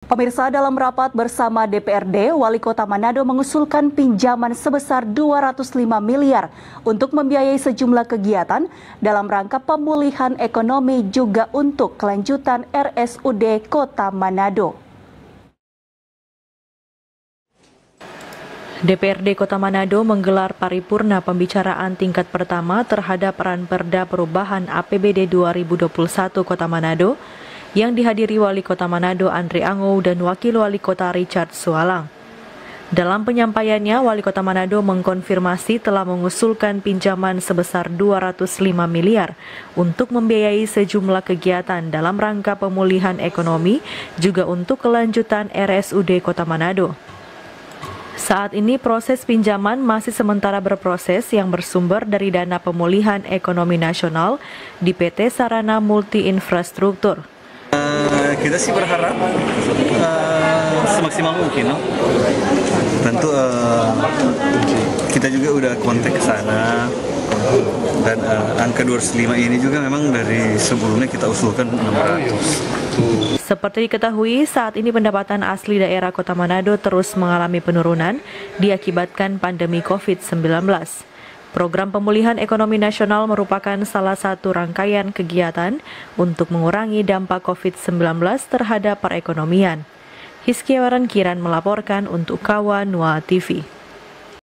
Pemirsa, dalam rapat bersama DPRD, Wali Kota Manado mengusulkan pinjaman sebesar 205 miliar untuk membiayai sejumlah kegiatan dalam rangka pemulihan ekonomi juga untuk kelanjutan RSUD Kota Manado. DPRD Kota Manado menggelar paripurna pembicaraan tingkat pertama terhadap Ranperda Perubahan APBD 2021 Kota Manado yang dihadiri Wali Kota Manado Andre Ango dan Wakil Wali Kota Richard Sualang. Dalam penyampaiannya, Wali Kota Manado mengkonfirmasi telah mengusulkan pinjaman sebesar 205 miliar untuk membiayai sejumlah kegiatan dalam rangka pemulihan ekonomi juga untuk kelanjutan RSUD Kota Manado. Saat ini proses pinjaman masih sementara berproses yang bersumber dari dana pemulihan ekonomi nasional di PT Sarana Multi Infrastruktur. Kita sih berharap semaksimal mungkin, no? Tentu kita juga udah kontak ke sana dan angka 205 ini juga memang dari sebelumnya kita usulkan 600. Seperti diketahui, saat ini pendapatan asli daerah Kota Manado terus mengalami penurunan diakibatkan pandemi COVID-19. Program pemulihan ekonomi nasional merupakan salah satu rangkaian kegiatan untuk mengurangi dampak COVID-19 terhadap perekonomian. Hizkiawaran Kiran melaporkan untuk Kawa Nua TV.